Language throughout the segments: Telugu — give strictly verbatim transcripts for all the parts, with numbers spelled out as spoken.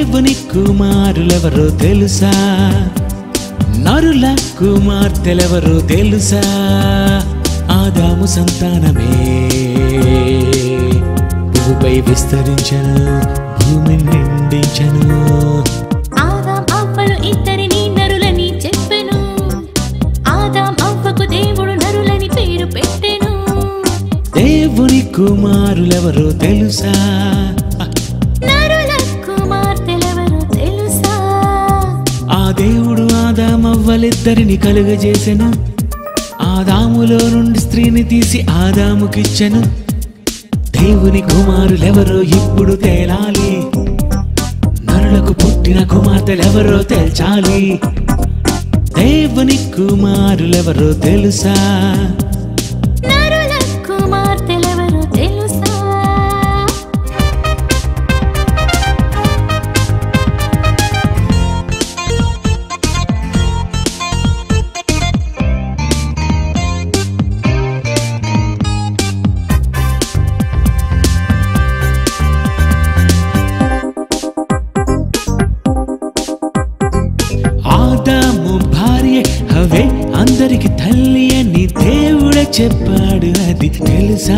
దేవుని కుమారులెవరో తెలుసా? నరుల కుమార్తెలెవరో తెలుసా? ఆదాము సంతానమే భూమిపై విస్తరించను, భూమిని నిండించను. ఆదాం అవ్వలు ఇద్దరిని నరులని చెప్పెను. ఆదాం అవ్వకు దేవుడు నరులని పేరు పెట్టెను. దేవుని కుమారులెవరో తెలుసా? నరుల కుమార్తెలెవరో తెలుసా? ఆ దేవుడు ఆదామవ్వలిద్దరిని కలుగజేసెను. ఆదాములో నుండి స్త్రీని తీసి ఆదాముకిచ్చెను. దేవుని కుమారులెవరో ఇప్పుడు తేలాలి. నరులకు పుట్టిన కుమార్తెలెవరో తేల్చాలి. దేవుని కుమారులెవరో తెలుసా? నరుల కుమార్తెలెవరో తెలుసా? ఆదాము భార్య హవ్వే అందరికి తల్లి అని దేవుడే చెప్పాడు, అది తెలుసా?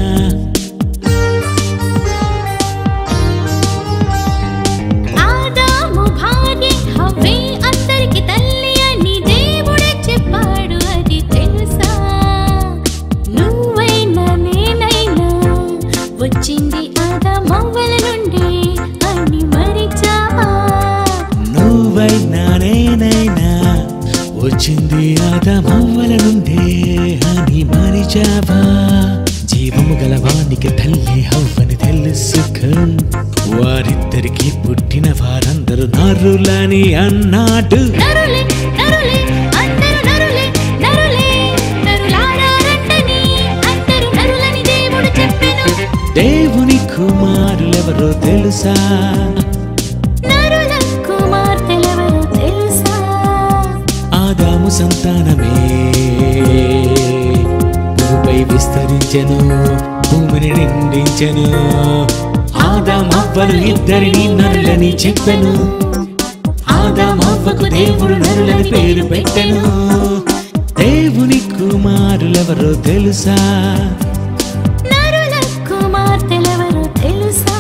ఆదాము భార్య హవ్వే అందరికి తల్లి అని దేవుడే చెప్పాడు, అది తెలుసా? నువ్వైనా నేనైనా వచ్చింది ఆదామవ్వల నుండి అని మరిచావా? నువ్వైనా నేనైనా వచ్చింది ఆదామవ్వల నుండే అని మరిచావా? జీవము గలవానికి తల్లి హవ్వని తెలుసుకో. వారిద్దరికి పుట్టిన వారందరూ నరులని అన్నాడు. నరులే నరులే అందరూ నరులే నరులే నరులారా రండని అందరూ నరులని దేవుడు చెప్పెను. దేవుని కుమారులెవరో తెలుసా? నరుల కుమార్తెలెవరో తెలుసా? ఆదాము సంతానమే భూమిపై విస్తరించెను, భూమిని నిండించెను. ఆదామవ్వలు ఇద్దరిని నరులని చెప్పెను. ఆదామవ్వకు దేవుడు నరులని పేరు పెట్టెను. దేవుని కుమారులెవరో తెలుసా? నరుల కుమార్తెలెవరో తెలుసా?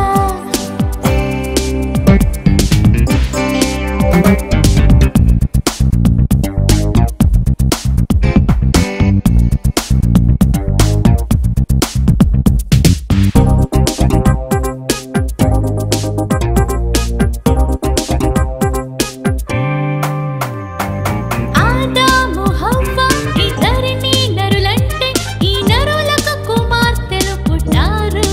ఆదాము హవ్వ ఇద్దరిని నరులంటే ఈ నరులకు కుమార్తెలు పుట్టారు.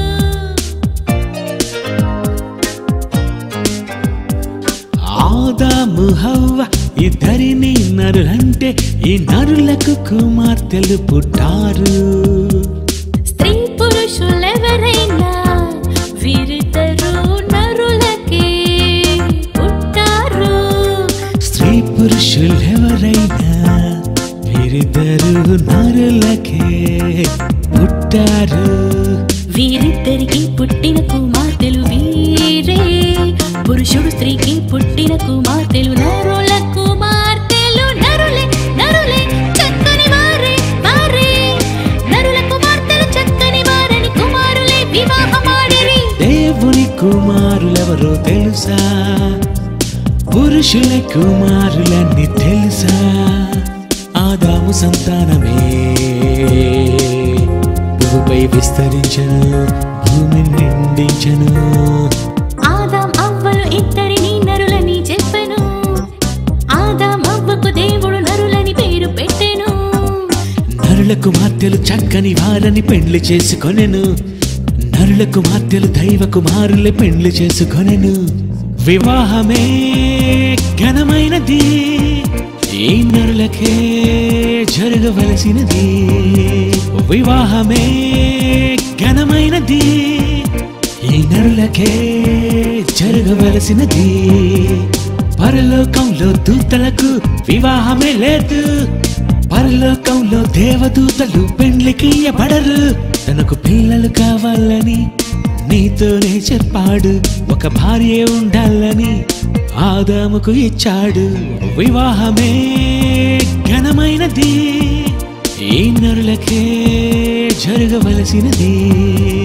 ఆదాము హవ్వ ఇద్దరిని నరులంటే ఈ నరులకు కుమార్తెలు పుట్టారు. స్త్రీ పురుషులెవరైనా వీరిద్దరూ నరులకే పుట్టారు. స్త్రీ పురుషులెవరైనా వీరిద్దరు నరులకే పుట్టారు. వీరిద్దరికి పుట్టిన కుమార్తెలు వీరే. పురుషుడు స్త్రీకి పుట్టిన కుమార్తెలు నరుల కుమార్తెలు. నరులే నరులే చక్కని వారే వారే నరుల కుమార్తెలు చక్కని వారని కుమారులే వివాహమాడిరి. దేవుని కుమారులెవరో తెలుసా? పురుషుల కుమారులన్నీ తెలుసా? ఆదాము సంతానమే భూమిపై విస్తరించను, భూమిని నిండించను. ఆదాం అవ్వలు ఇద్దరిని నరులని చెప్పెను. ఆదాం అవ్వకు దేవుడు నరులని పేరు పెట్టెను. నరుల కుమార్తెలు చక్కని వారని పెండ్లి చేసుకొనెను. నరుల కుమార్తెలు దైవ కుమారులే పెండ్లి చేసుకొనెను. వివాహమే ఘనమైనది, ఈ నరులకే జరగవలసినది. వివాహమే ఘనమైనది, ఈ నరులకే జరగవలసినది. పరలోకంలో దూతలకు వివాహమే లేదు. పరలోకంలో దేవదూతలు పెండ్లికి ఇయ్యబడరు. తనకు పిల్లలు కావాలని నీతోనే చెప్పాడు ఒక భార్య ఉండాలని ఆదాముకు ఇచ్చాడు వివాహమే ఘనమైనది ఈ నరులకే జరగవలసినది